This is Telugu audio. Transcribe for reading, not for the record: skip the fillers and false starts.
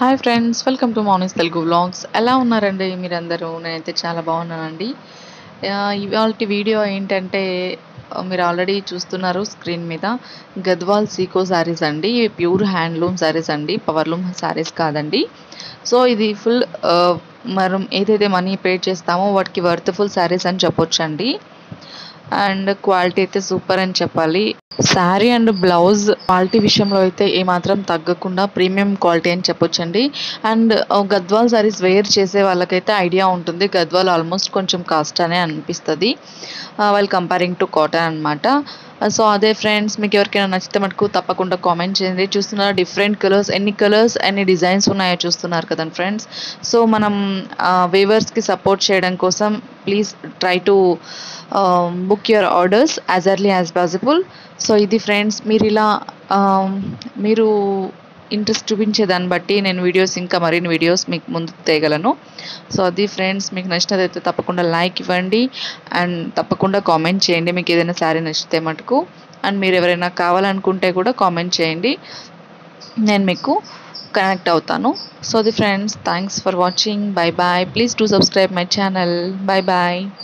Hi friends, welcome to Mounis Telugu vlogs. ఎలా ఉన్నారండి మీరందరూ? నేనైతే చాలా బాగున్నానండి. ఇవాల్టి వీడియో ఏంటంటే మీరు ఆల్రెడీ చూస్తున్నారు స్క్రీన్ మీద. గద్వాల్ సీకో శారీస్ అండి. ఇవి ప్యూర్ హ్యాండ్లూమ్ శారీస్ అండి, పవర్లూమ్ శారీస్ కాదండి. సో ఇది ఫుల్ మనం ఏదైతే మనీ పే చేస్తామో వాటికి వర్త్ఫుల్ శారీస్ అని చెప్పొచ్చండి. అండ్ క్వాలిటీ అయితే సూపర్ అని చెప్పాలి. శారీ అండ్ బ్లౌజ్ క్వాలిటీ విషయంలో అయితే ఏమాత్రం తగ్గకుండా ప్రీమియం క్వాలిటీ అని చెప్పొచ్చండి. అండ్ గద్వాల్ శారీస్ వేర్ చేసే వాళ్ళకైతే ఐడియా ఉంటుంది. గద్వాల్ ఆల్మోస్ట్ కొంచెం కాస్ట్ అనే అనిపిస్తుంది వైల్ కంపేరింగ్ టు కాటన్ అనమాట. సో అదే ఫ్రెండ్స్, మీకు ఎవరికైనా నచ్చితే మటుకు తప్పకుండా కామెంట్ చేయండి. చూస్తున్నారు డిఫరెంట్ కలర్స్, ఎన్ని డిజైన్స్ ఉన్నాయో చూస్తున్నారు కదండి ఫ్రెండ్స్. సో మనం వేవర్స్కి సపోర్ట్ చేయడం కోసం please try to book your orders as early as possible. So ఇది ఫ్రెండ్స్, మీరు ఇంట్రెస్ట్ చూపించే దాన్ని బట్టి నేను ఇంకా మరిన్ని వీడియోస్ మీకు ముందు తేగలను. సో అది ఫ్రెండ్స్, మీకు నచ్చినదైతే తప్పకుండా లైక్ ఇవ్వండి అండ్ తప్పకుండా కామెంట్ చేయండి మీకు ఏదైనా శారీ నచ్చితే మటుకు. అండ్ మీరు ఎవరైనా కావాలనుకుంటే కూడా కామెంట్ చేయండి, నేను మీకు కనెక్ట్ అవుతాను. సో అది friends, thanks for watching. Bye bye. Please do subscribe my channel. Bye bye.